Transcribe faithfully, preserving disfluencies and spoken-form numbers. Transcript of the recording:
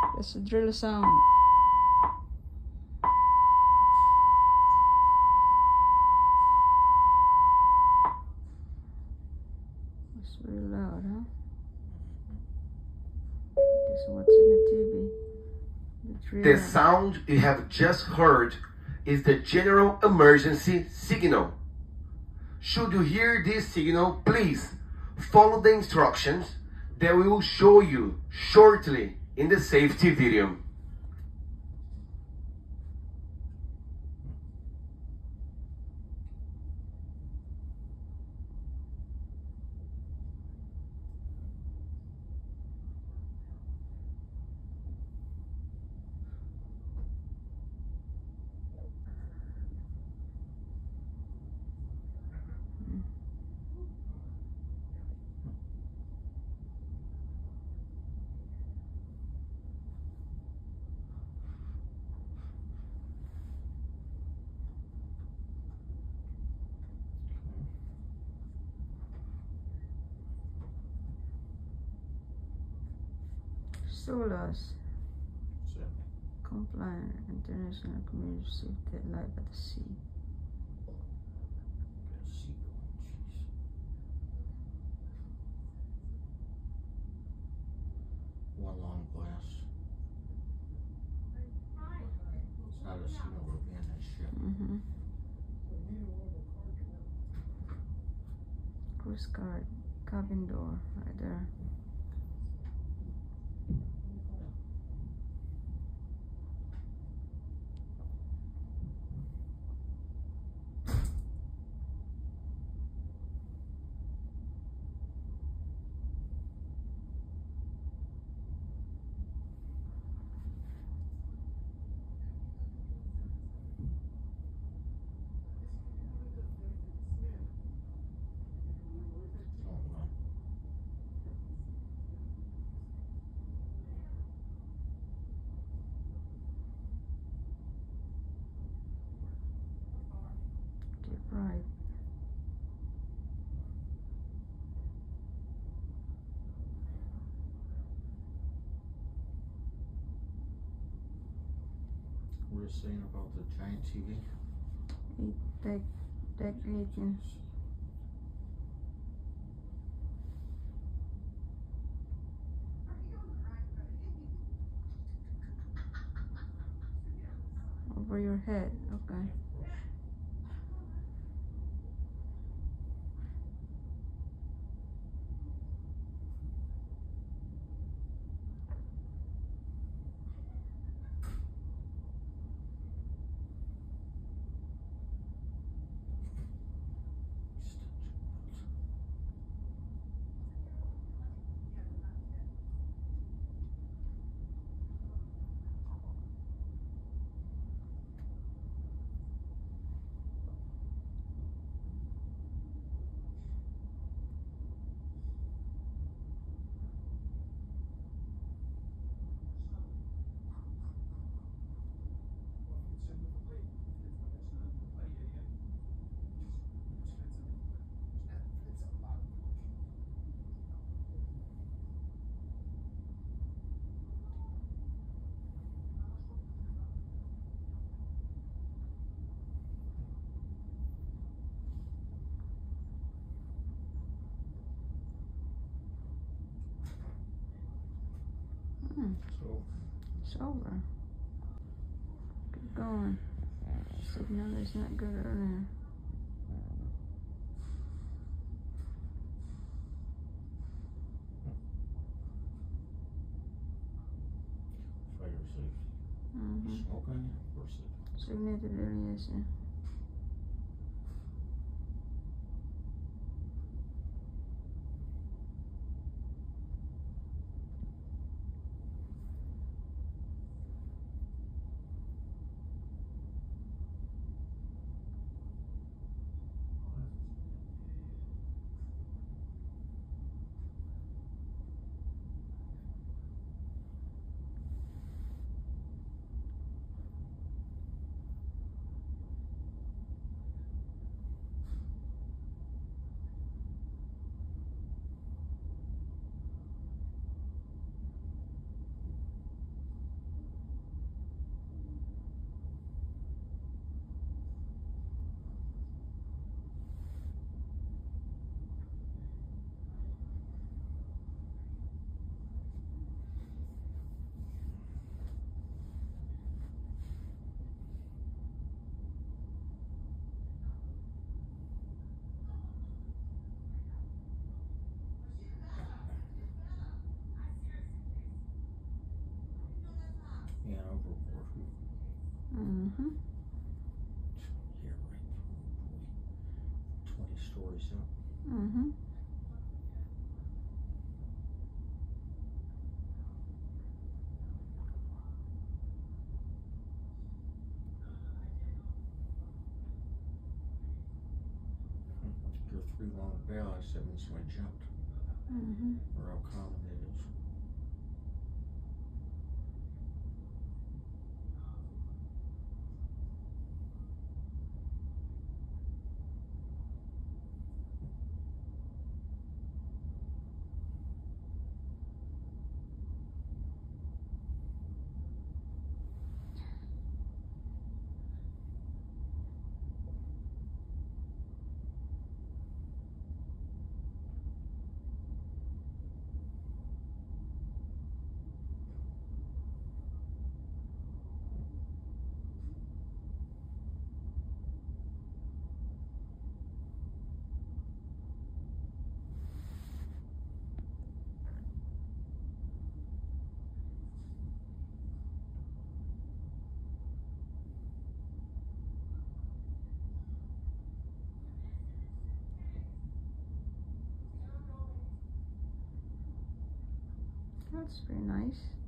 That's a drill sound. It's very loud, huh? This is what's in the T V. The, drill. The sound you have just heard is the general emergency signal. Should you hear this signal, please follow the instructions that we will show you shortly in the safety video. Solas. Compliant international community safety life at the sea. One long glass. It's not a signal to be in that ship. Mm-hmm. Coast Guard cabin door right there. Right. We were saying about the giant T V. Eight deck, deck eighteen. Over your head, okay. Hmm. So It's over. Keep going. Signal is not good earlier. fire safety. Mm-hmm. Smoke on you? Of course it. Signal earlier, yes, yeah. overboard. Mm-hmm. Yeah, right. Oh boy. Twenty stories up. Mm-hmm. Your three long ballast, that means I jumped. Mm-hmm. Or how common it is. That's very nice.